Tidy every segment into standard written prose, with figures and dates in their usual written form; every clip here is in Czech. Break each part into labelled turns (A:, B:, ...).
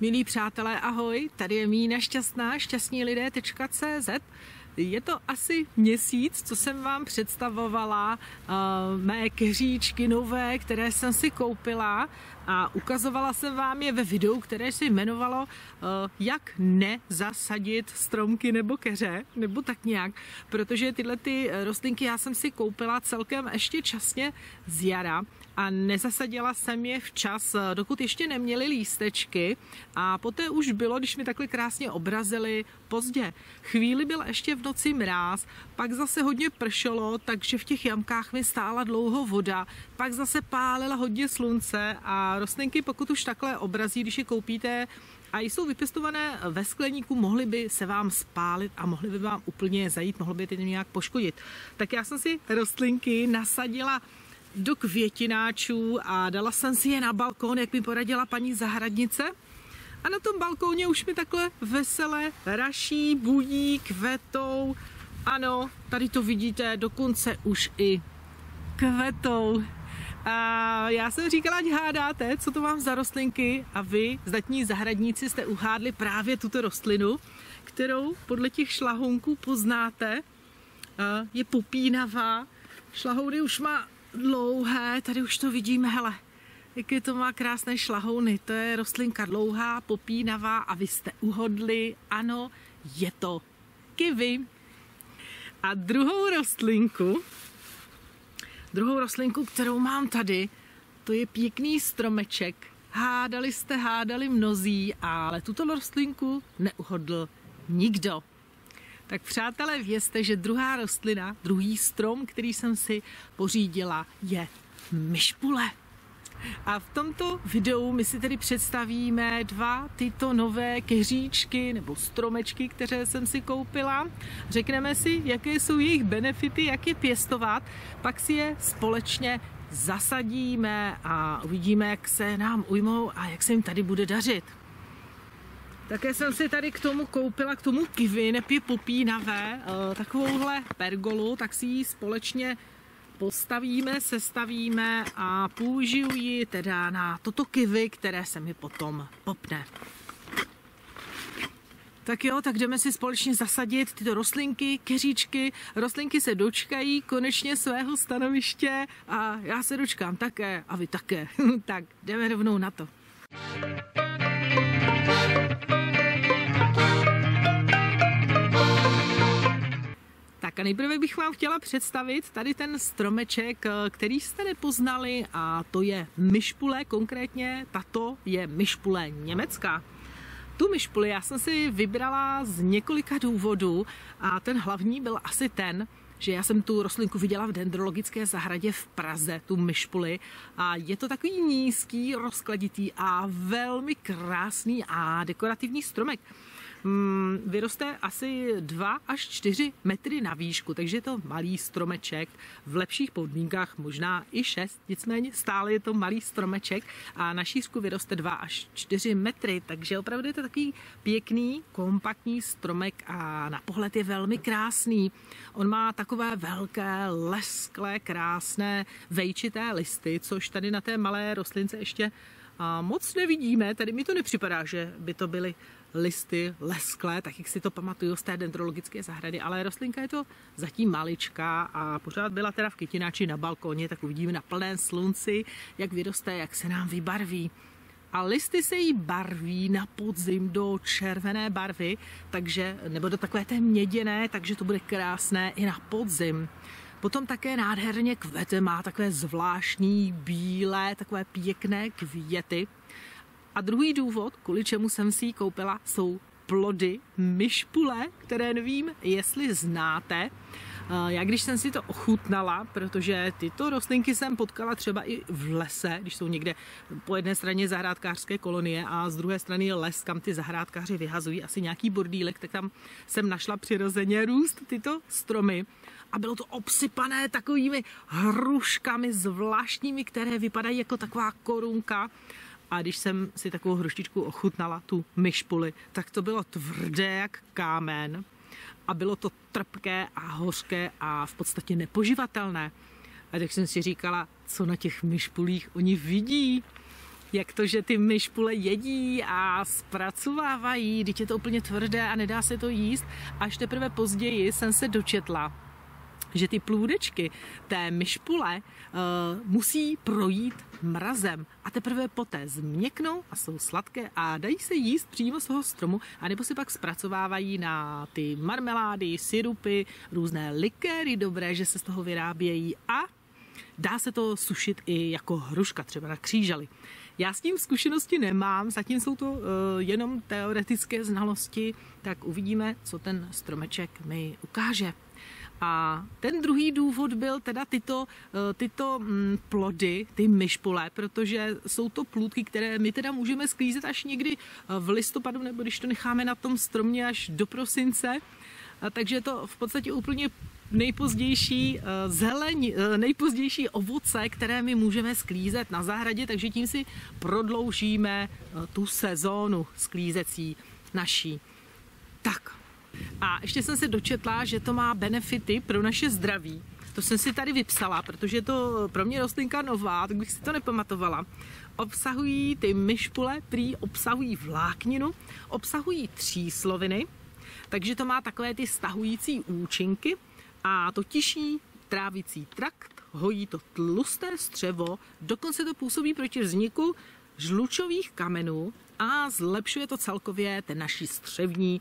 A: Milí přátelé, ahoj, tady je Mína Šťastná, šťastnilidé.cz. Je to asi měsíc, co jsem vám představovala mé keříčky nové, které jsem si koupila a ukazovala jsem vám je ve videu, které se jmenovalo Jak nezasadit stromky nebo keře, nebo tak nějak, protože tyhle ty rostlinky já jsem si koupila celkem ještě časně z jara a nezasadila jsem je včas, dokud ještě neměly lístečky a poté už bylo, když mi takhle krásně obrazily, pozdě. Chvíli byl ještě v noci mráz, pak zase hodně pršelo, takže v těch jamkách mi stála dlouho voda, pak zase pálila hodně slunce a rostlinky, pokud už takhle obrazí, když je koupíte a jsou vypěstované ve skleníku, mohly by se vám spálit a mohly by vám úplně zajít, mohlo by je nějak poškodit. Tak já jsem si rostlinky nasadila do květináčů a dala jsem si je na balkón, jak mi poradila paní zahradnice. A na tom balkóně už mi takhle vesele raší, budí, kvetou. Ano, tady to vidíte, dokonce už i kvetou. A já jsem říkala, ať hádáte, co to mám za rostlinky a vy, zdatní zahradníci, jste uhádli právě tuto rostlinu, kterou podle těch šlahounků poznáte. Je popínavá, šlahouny už má dlouhé, tady už to vidíme, hele, jaké to má krásné šlahouny. To je rostlinka dlouhá, popínavá a vy jste uhodli, ano, je to kiwi. A druhou rostlinku, kterou mám tady, to je pěkný stromeček. Hádali mnozí, ale tuto rostlinku neuhodl nikdo. Tak přátelé, vězte, že druhá rostlina, druhý strom, který jsem si pořídila, je myšpule. A v tomto videu my si tedy představíme dva tyto nové keříčky nebo stromečky, které jsem si koupila. Řekneme si, jaké jsou jejich benefity, jak je pěstovat, pak si je společně zasadíme a uvidíme, jak se nám ujmou a jak se jim tady bude dařit. Také jsem si tady k tomu koupila, k tomu kiwi, nepě popínavé, takovouhle pergolu, tak si ji společně postavíme, sestavíme a použiju ji teda na toto kiwi, které se mi potom popne. Tak jo, tak jdeme si společně zasadit tyto rostlinky, keříčky. Rostlinky se dočkají konečně svého stanoviště a já se dočkám také a vy také. Tak jdeme rovnou na to. Tak a nejprve bych vám chtěla představit tady ten stromeček, který jste nepoznali, a to je myšpule, konkrétně tato je myšpule německá. Tu myšpuli já jsem si vybrala z několika důvodů a ten hlavní byl asi ten, že já jsem tu rostlinku viděla v dendrologické zahradě v Praze, tu myšpuli, a je to takový nízký, rozkladitý a velmi krásný a dekorativní stromek. Vyroste asi 2 až 4 metry na výšku, takže je to malý stromeček, v lepších podmínkách možná i 6, nicméně stále je to malý stromeček a na šířku vyroste 2 až 4 metry, takže opravdu je to takový pěkný, kompaktní stromek a na pohled je velmi krásný. On má takové velké, lesklé, krásné, vejčité listy, což tady na té malé rostlince ještě moc nevidíme. Tady mi to nepřipadá, že by to byly listy lesklé, tak jak si to pamatuju z té dendrologické zahrady, ale rostlinka je to zatím maličká a pořád byla teda v květináči na balkóně, tak uvidíme na plném slunci, jak vyroste, jak se nám vybarví. A listy se jí barví na podzim do červené barvy, takže, nebo do takové té měděné, takže to bude krásné i na podzim. Potom také nádherně kvete, má takové zvláštní bílé, takové pěkné květy. A druhý důvod, kvůli čemu jsem si ji koupila, jsou plody myšpule, které nevím, jestli znáte. Já když jsem si to ochutnala, protože tyto rostlinky jsem potkala třeba i v lese, když jsou někde po jedné straně zahrádkářské kolonie a z druhé strany je les, kam ty zahrádkáři vyhazují asi nějaký bordílek, tak tam jsem našla přirozeně růst tyto stromy. A bylo to obsypané takovými hruškami zvláštními, které vypadají jako taková korunka. A když jsem si takovou hruštičku ochutnala, tu myšpuli, tak to bylo tvrdé jak kámen a bylo to trpké a hořké a v podstatě nepoživatelné. A tak jsem si říkala, co na těch myšpulích oni vidí. jak to, že ty myšpule jedí a zpracovávají, když je to úplně tvrdé a nedá se to jíst. Až teprve později jsem se dočetla, že ty plůdečky té myšpule musí projít mrazem a teprve poté změknou a jsou sladké a dají se jíst přímo z toho stromu, anebo se pak zpracovávají na ty marmelády, sirupy, různé likéry dobré, že se z toho vyrábějí a dá se to sušit i jako hruška, třeba na křížali. Já s tím zkušenosti nemám, zatím jsou to jenom teoretické znalosti, tak uvidíme, co ten stromeček mi ukáže. A ten druhý důvod byl teda tyto plody, ty myšpule, protože jsou to plůdky, které my teda můžeme sklízet až někdy v listopadu, nebo když to necháme na tom stromě až do prosince. Takže je to v podstatě úplně nejpozdější nejpozdější ovoce, které my můžeme sklízet na zahradě, takže tím si prodloužíme tu sezónu sklízecí naší. Tak. A ještě jsem se dočetla, že to má benefity pro naše zdraví. To jsem si tady vypsala, protože je to pro mě rostlinka nová, tak bych si to nepamatovala. Obsahují ty myšpule, prý obsahují vlákninu, obsahují třísloviny, takže to má takové ty stahující účinky a to tiší trávicí trakt, hojí to tlusté střevo, dokonce to působí proti vzniku žlučových kamenů a zlepšuje to celkově ten naší střevní,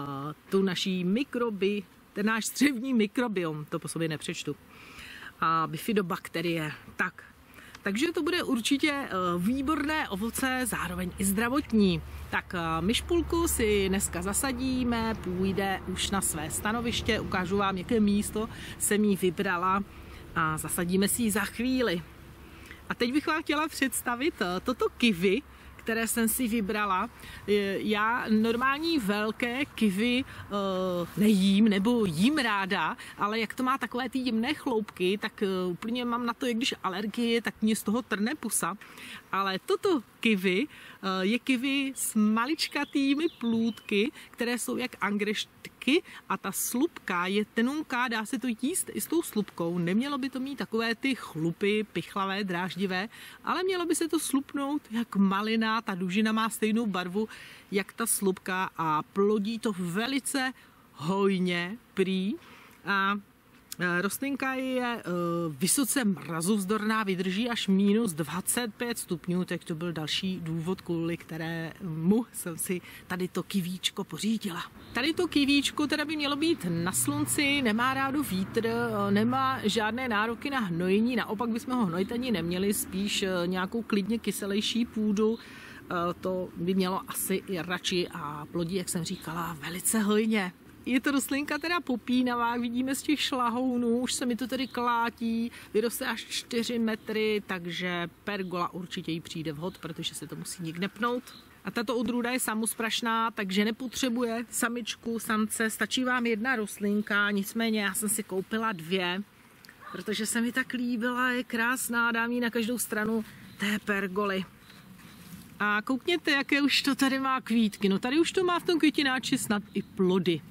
A: ten náš střevní mikrobiom, to po sobě nepřečtu, a bifidobakterie. Takže to bude určitě výborné ovoce, zároveň i zdravotní. Tak myšpulku si dneska zasadíme, půjde už na své stanoviště, ukážu vám, jaké místo jsem jí vybrala a zasadíme si ji za chvíli. A teď bych vám chtěla představit toto kiwi, které jsem si vybrala. Já normální velké kiwi nejím, nebo jím ráda, ale jak to má takové ty jemné chloupky, tak úplně mám na to, jak když alergie, tak mě z toho trne pusa. Ale toto kiwi je kiwi s maličkatými plůdky, které jsou jak angreštky a ta slupka je tenunká, dá se to jíst i s tou slupkou. Nemělo by to mít takové ty chlupy, pichlavé, dráždivé, ale mělo by se to slupnout jak malina, ta dužina má stejnou barvu jak ta slupka a plodí to velice hojně prý. A rostlinka je vysoce mrazovzdorná, vydrží až minus 25 stupňů, tak to byl další důvod, kvůli kterému jsem si tady to kivíčko pořídila. Tady to kivíčko teda by mělo být na slunci, nemá rádo vítr, nemá žádné nároky na hnojení, naopak bychom ho hnojit ani neměli, spíš nějakou klidně kyselejší půdu. To by mělo asi i radši a plodí, jak jsem říkala, velice hojně. Je to rostlinka teda popínavá, vidíme z těch šlahounů, už se mi to tady klátí, vyroste až 4 metry, takže pergola určitě jí přijde vhod, protože se to musí někde pnout. A tato odrůda je samosprašná, takže nepotřebuje samičku, samce, stačí vám jedna rostlinka, nicméně já jsem si koupila 2, protože se mi tak líbila, je krásná, dám ji na každou stranu té pergoly. A koukněte, jaké už to tady má kvítky, no tady už to má v tom květináči snad i plody.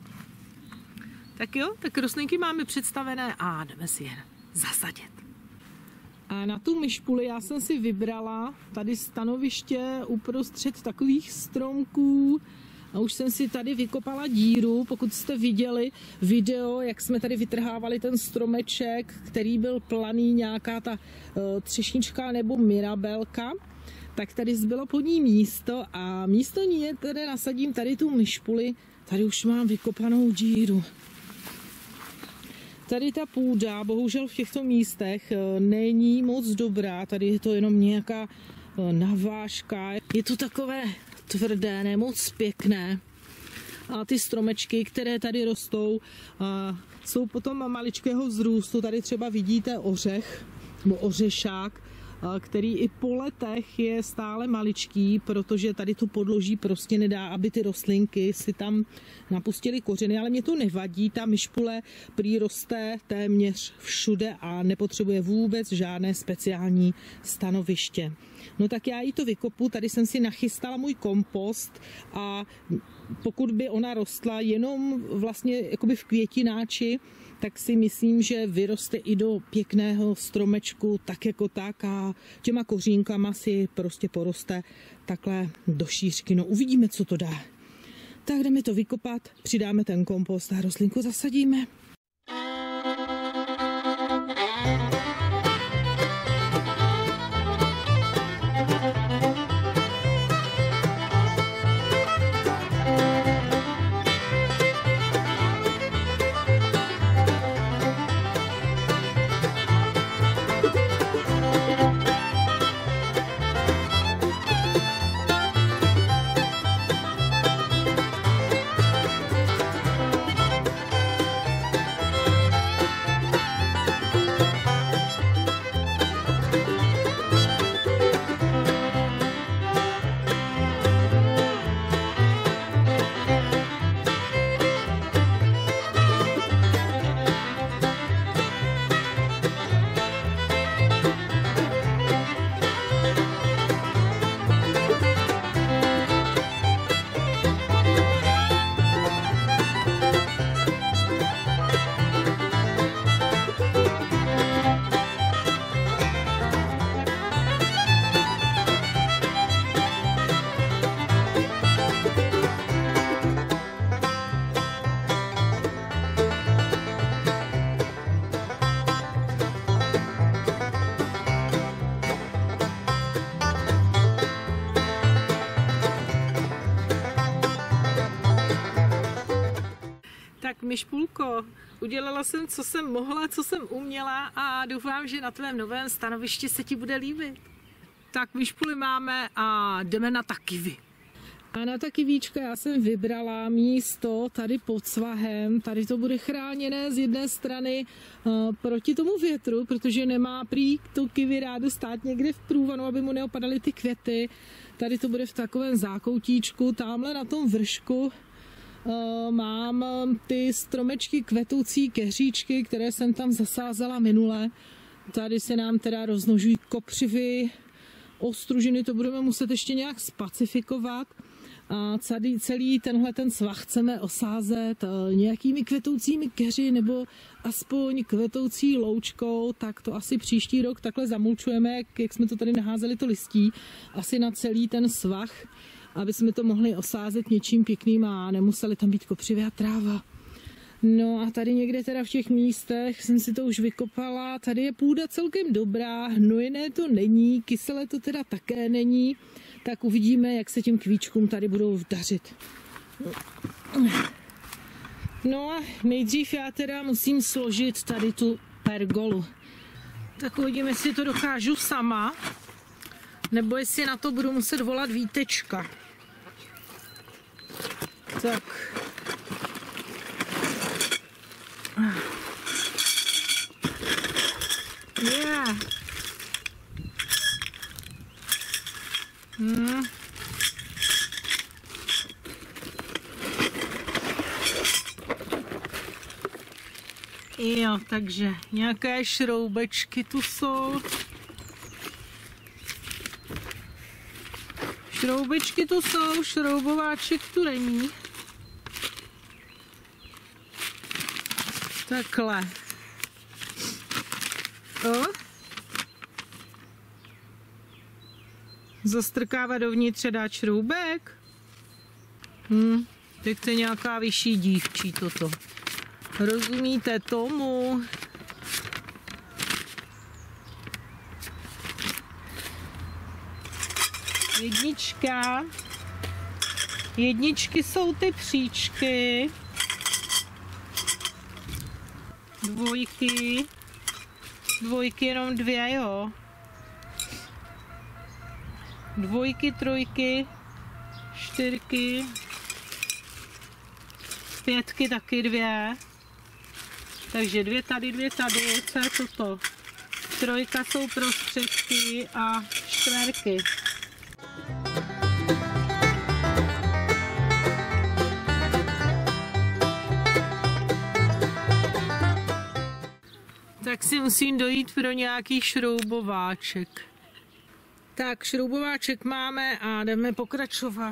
A: Tak jo, tak rostlinky máme představené a jdeme si je zasadit. A na tu myšpuli já jsem si vybrala tady stanoviště uprostřed takových stromků a už jsem si tady vykopala díru, pokud jste viděli video, jak jsme tady vytrhávali ten stromeček, který byl planý, nějaká ta třešnička nebo mirabelka, tak tady zbylo pod ní místo a místo ní tady nasadím tady tu myšpuli, tady už mám vykopanou díru. Tady ta půda, bohužel v těchto místech není moc dobrá, tady je to jenom nějaká navážka. Je to takové tvrdé, ne moc pěkné. A ty stromečky, které tady rostou, jsou potom maličkého vzrůstu. Tady třeba vidíte ořech, nebo ořešák, který i po letech je stále maličký, protože tady to podloží prostě nedá, aby ty rostlinky si tam napustily kořeny, ale mě to nevadí, ta myšpule prý roste téměř všude a nepotřebuje vůbec žádné speciální stanoviště. No tak já jí to vykopu, tady jsem si nachystala můj kompost a pokud by ona rostla jenom vlastně jakoby v květináči, tak si myslím, že vyroste i do pěkného stromečku tak jako tak a těma kořínkama si prostě poroste takhle do šířky. No uvidíme, co to dá. Tak jdeme to vykopat, přidáme ten kompost a rostlinku zasadíme. Tak Myšpulko, udělala jsem, co jsem mohla, co jsem uměla a doufám, že na tvém novém stanovišti se ti bude líbit. Tak Myšpuly máme a jdeme na ta kiwi. A na ta kivíčka já jsem vybrala místo tady pod svahem. Tady to bude chráněné z jedné strany proti tomu větru, protože nemá prý to kiwi rádu stát někde v průvanu, aby mu neopadaly ty květy. Tady to bude v takovém zákoutíčku, tamhle na tom vršku mám ty stromečky kvetoucí keříčky, které jsem tam zasázela minule. Tady se nám teda rozmnožují kopřivy, ostružiny, to budeme muset ještě nějak spacifikovat. A celý tenhle ten svah chceme osázet nějakými kvetoucími keři nebo aspoň kvetoucí loučkou, tak to asi příští rok takhle zamulčujeme, jak jsme to tady naházeli to listí, asi na celý ten svah, aby jsme to mohli osázet něčím pěkným a nemuseli tam být kopřivy a tráva. No a tady někde teda v těch místech jsem si to už vykopala, tady je půda celkem dobrá, hnojené to není, kyselé to teda také není, tak uvidíme, jak se těm kvíčkům tady budou dařit. No a nejdřív já teda musím složit tady tu pergolu. Tak uvidím, jestli to dokážu sama, nebo jestli na to budu muset volat Vítečka. Tak. Yeah. Jo, takže nějaké šroubečky tu jsou. Šroubečky tu jsou, šroubováček tu není. Takhle. Zastrkávat dovnitř dát šroubek. Tak to je nějaká vyšší dívčí toto. Rozumíte tomu? Jednička. Jedničky jsou ty příčky. Dvojky. Dvojky jenom dvě, jo. Dvojky, trojky, čtyřky, pětky taky dvě. Takže dvě tady, co je toto? Trojka jsou prostředky a čtverky. Tak si musím dojít pro nějaký šroubováček. Tak, šroubováček máme a jdeme pokračovat.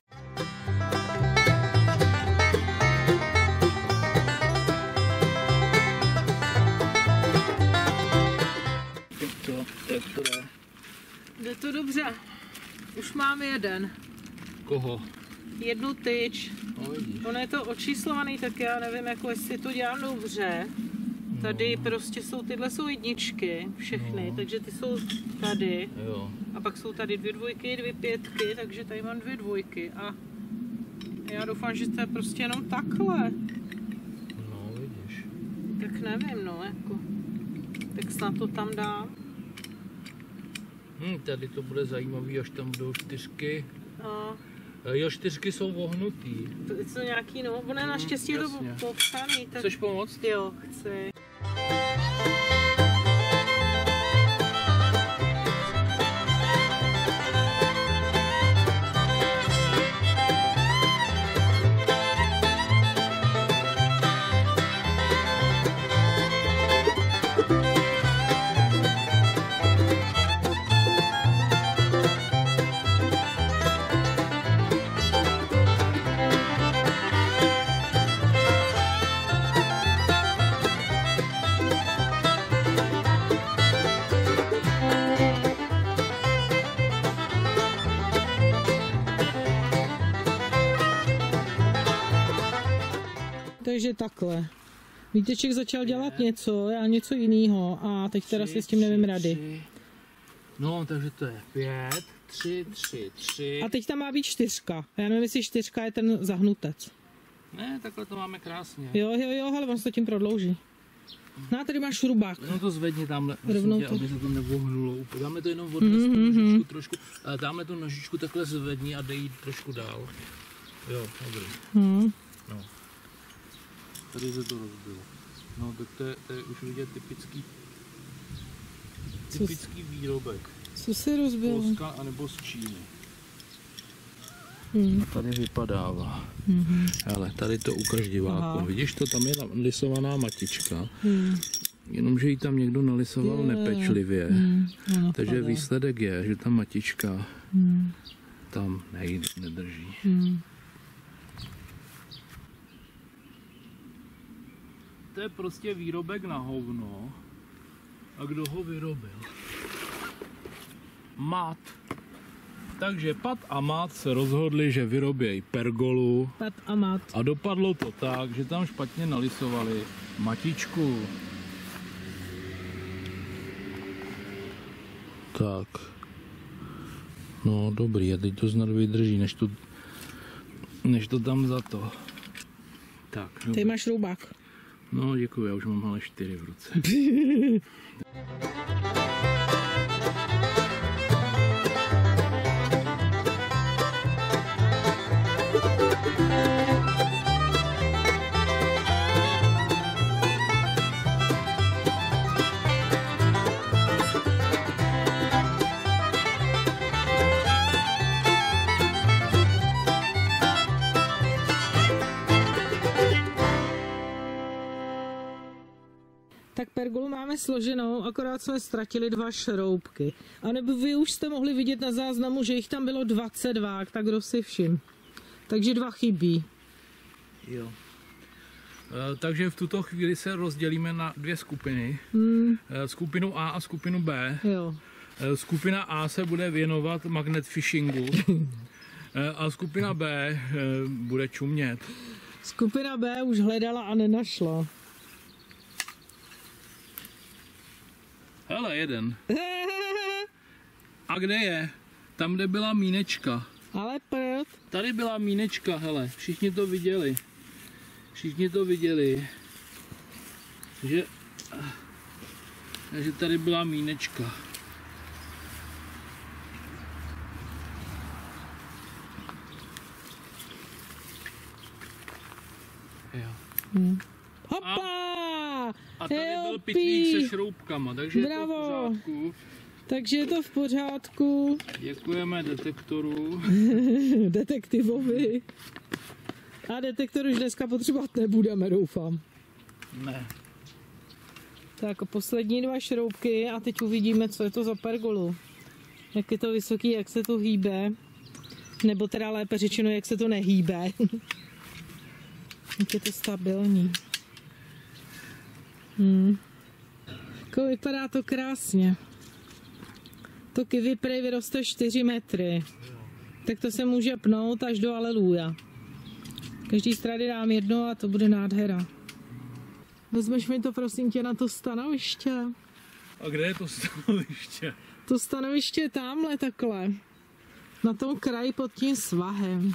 B: Jak to jde?
A: Jde to dobře. Už máme jeden.
B: Koho?
A: Jednu tyč.
B: No, vidíš.
A: Ono je to očíslovaný, tak já nevím, jako jestli to dělám dobře. Tady prostě jsou jedničky, všechny, takže ty jsou tady.
B: Jo.
A: A pak jsou tady 2 dvojky, 2 pětky, takže tady mám 2 dvojky. A já doufám, že to je prostě jenom takhle.
B: No, vidíš.
A: Tak nevím, no, jako. Tak snad to tam dám.
B: Tady to bude zajímavý, až tam budou 4.
A: A
B: Jo, 4 jsou vohnutý.
A: to nějaký, no, ono naštěstí je to
B: jasně.
A: popsaný. Tak...
B: Chceš pomoct?
A: Jo, chci. Takže takhle. Víteček začal dělat něco, já něco jiného a teď teda si s tím nevím rady.
B: No, takže to je 5, 3, 3, 3.
A: A teď tam má být 4. Já nevím, jestli 4 je ten zahnutec.
B: Ne, takhle to máme krásně.
A: Jo, ale on se to tím prodlouží. No a tady máš šrubák.
B: No to zvedni tamhle,
A: Rovnou
B: tě,
A: to.
B: aby se to nevohnulo. Dáme to jenom odnes tu nožičku trošku. Dáme tu nožičku takhle zvedni a dej trošku dál. Jo, dobrý. No. Tady se to rozbilo. No tak to je už vidět typický výrobek.
A: Co se rozbilo?
B: Polska anebo z Číny. A tady vypadává. Ale tady to ukaž divákům. Vidíš to, tam je lisovaná matička. Jenomže ji tam někdo nalisoval nepečlivě. Takže výsledek je, že ta matička tam nedrží. To je prostě výrobek na hovno. A kdo ho vyrobil? Mat. Takže Pat a Mat se rozhodli, že vyrobějí pergolu.
A: Pat a Mat.
B: A dopadlo to tak, že tam špatně nalisovali matičku. Tak. No dobrý, a teď to snad vydrží, než to tam za to. Tak.
A: Tady máš šroubák.
B: No děkuji, já už mám ale 4 v ruce.
A: Tak pergolu máme složenou, akorát jsme ztratili 2 šroubky. A nebo vy už jste mohli vidět na záznamu, že jich tam bylo 22, tak kdo si všim. Takže 2 chybí.
B: Jo. Takže v tuto chvíli se rozdělíme na 2 skupiny. Skupinu A a skupinu B.
A: Jo.
B: Skupina A se bude věnovat magnet fishingu a skupina B bude čumět.
A: Skupina B už hledala a nenašla.
B: Hele, jeden. A kde je? Tam, kde byla mínečka.
A: Ale prd.
B: Tady byla mínečka, hele, všichni to viděli. Všichni to viděli. Že tady byla mínečka. Jo.
A: Hopa!
B: A tady byl pitlík se šroubkama, takže
A: bravo.
B: je to v pořádku.
A: Takže je to v pořádku.
B: Děkujeme detektoru.
A: Detektivovi. A detektor už dneska potřebovat nebudeme, doufám.
B: Ne.
A: Tak poslední 2 šroubky a teď uvidíme, co je to za pergolu. Jak je to vysoký, jak se to hýbe. Nebo teda lépe řečeno, jak se to nehýbe. Jak je to stabilní. Jako vypadá to krásně. To kiwi prej vyroste 4 metry. Tak to se může pnout až do aleluja. Každý strady dám jedno a to bude nádhera. Vezmeš mi to prosím tě na to stanoviště.
B: A kde je to stanoviště?
A: To stanoviště je tamhle takhle. Na tom kraji pod tím svahem.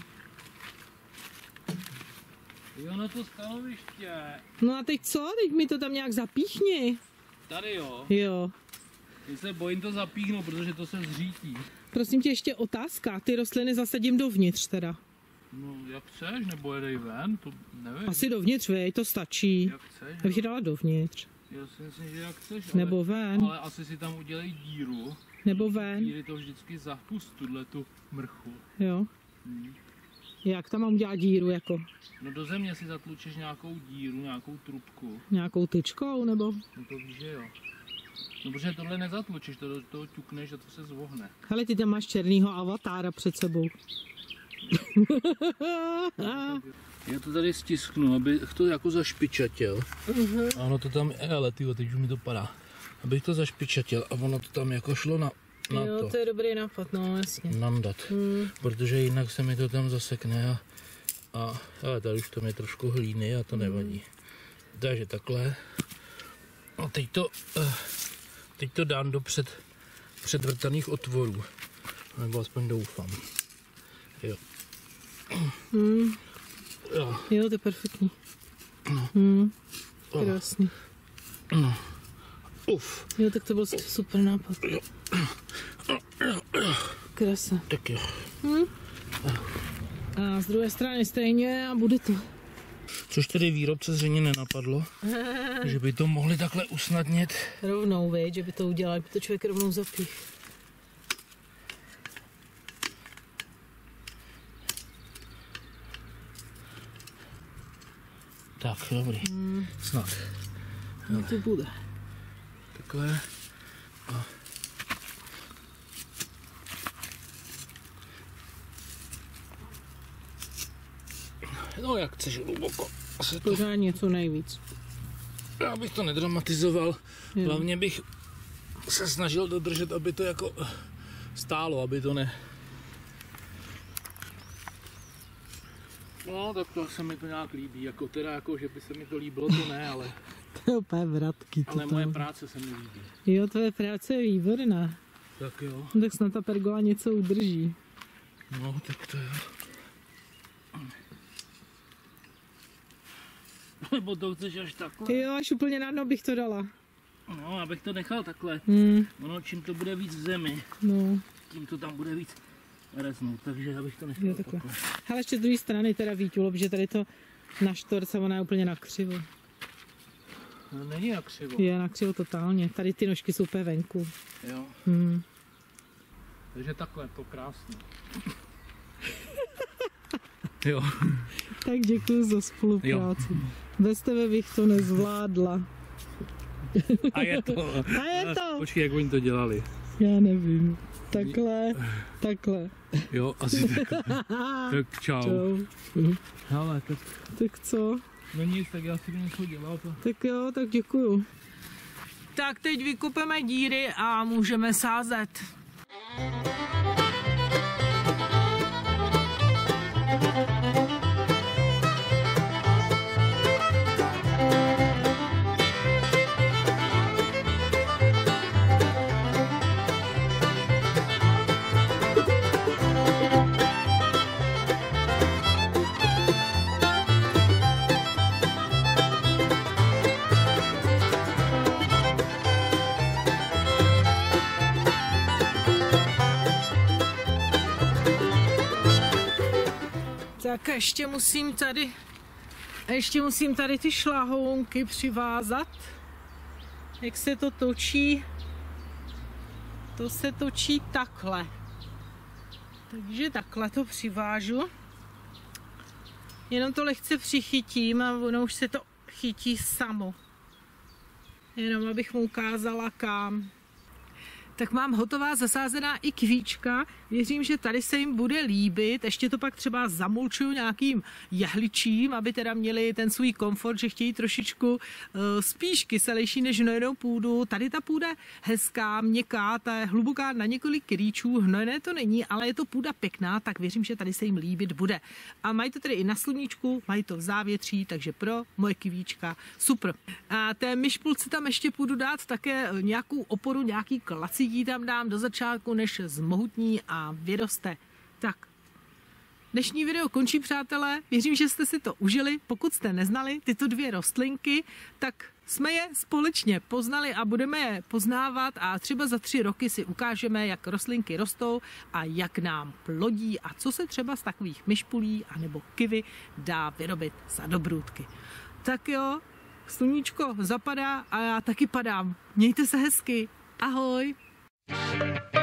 B: Jo, na to stanoviště.
A: No a teď co? Teď mi to tam nějak zapíchni.
B: Tady jo.
A: Jo.
B: Já se bojím to zapíchnout, protože to se zřítí.
A: Prosím tě, ještě otázka. Ty rostliny zasadím dovnitř teda.
B: No, jak chceš, nebo je dej ven, to nevím.
A: Asi dovnitř, vej, to stačí.
B: Jak chceš,
A: Já bych ji dala dovnitř.
B: já si myslím, že jak chceš,
A: Nebo ven.
B: ale asi si tam udělej díru.
A: Nebo ven.
B: Díry to vždycky zapust, tu mrchu.
A: Jo. Jak tam mám udělat díru, jako?
B: No do země si zatlučeš nějakou díru, nějakou trubku.
A: Nějakou tyčkou, nebo?
B: No to víš, že jo. No protože tohle nezatlučeš, to do toho ťukneš a to se zvohne.
A: Hele, ty tam máš černýho avatára před sebou.
B: Já to tady stisknu, abych to jako zašpičatěl. Ano, to tam, ale tyjo, teď už mi to padá. Abych to zašpičatěl a ono to tam jako šlo na
A: jo, to je dobrý nápad, no jasně.
B: Nandat, protože jinak se mi to tam zasekne a tady už tam je trošku hlíny a to nevadí. Takže takhle. A teď to dám do předvrtaných otvorů, nebo aspoň doufám. Jo.
A: Jo, to je perfektní. Krásný.
B: Uf.
A: Jo, tak to byl super nápad. Krása.
B: Tak jo.
A: A z druhé strany stejně a bude to.
B: Což tedy výrobce zřejmě nenapadlo, že by to mohli takhle usnadnit.
A: Rovnou, viď, že by to udělal, by to člověk rovnou zapích.
B: Tak, dobrý. Snad.
A: No to bude.
B: Takhle. A. No jak chceš hluboko.
A: Pořád něco nejvíc.
B: Já bych to nedramatizoval. Hlavně bych se snažil dodržet, aby to jako stálo, aby to ne... No, tak to se mi to nějak líbí, jako teda, jako, že by se mi to líbilo, to ne, ale...
A: To je úplně vratky.
B: Ale moje práce se mi líbí.
A: Jo, tvoje práce je výborná.
B: Tak jo.
A: No, tak snad ta pergola něco udrží.
B: No, tak to jo. Nebo to chceš až takhle?
A: Jo, až úplně na dno bych to dala.
B: No, abych to nechal takhle. Ono, čím to bude víc v zemi, tím to tam bude víc reznout, takže abych to nechal takhle.
A: Hele, ještě z druhé strany teda Víťulo, protože tady to na štorce, ona je úplně nakřivo.
B: No, není nakřivo.
A: Je nakřivo totálně, tady ty nožky jsou úplně venku.
B: Jo. Takže takhle, to krásně. Jo.
A: Tak děkuji za spolupráci. Jo. Bez tebe bych to nezvládla.
B: A je to.
A: A je to.
B: Počkej, jak oni to dělali.
A: Já nevím. Takhle.
B: Jo, asi takhle. Tak čau. Hele,
A: tak co?
B: No nic, tak já si něco dělal.
A: Tak jo, tak děkuju. Tak teď vykupeme díry a můžeme sázet. Tak ještě musím tady ty šlahounky přivázat. Jak se to točí? To se točí takhle. Takže takhle to přivážu. Jenom to lehce přichytím a ono už se to chytí samo. Jenom abych mu ukázala kam. Tak mám hotová zasázená i kvíčka. Věřím, že tady se jim bude líbit. Ještě to pak třeba zamulčuju nějakým jehličím, aby teda měli ten svůj komfort, že chtějí trošičku spíš kyselější než hnojenou půdu. Tady ta půda hezká, měkká, ta je hluboká na několik rýčů. Hnojené to není, ale je to půda pěkná, tak věřím, že tady se jim líbit bude. A mají to tedy i na sluníčku, mají to v závětří, takže pro moje kvíčka super. A té myšpulce tam ještě půjdu dát také nějakou oporu, nějaký klacití tam dám do začátku, než zmohutní a vyroste. Tak, dnešní video končí, přátelé. Věřím, že jste si to užili. Pokud jste neznali tyto dvě rostlinky, tak jsme je společně poznali a budeme je poznávat a třeba za 3 roky si ukážeme, jak rostlinky rostou a jak nám plodí a co se třeba z takových myšpulí anebo kivy dá vyrobit za dobrůdky. Tak jo, sluníčko zapadá a já taky padám. Mějte se hezky. Ahoj.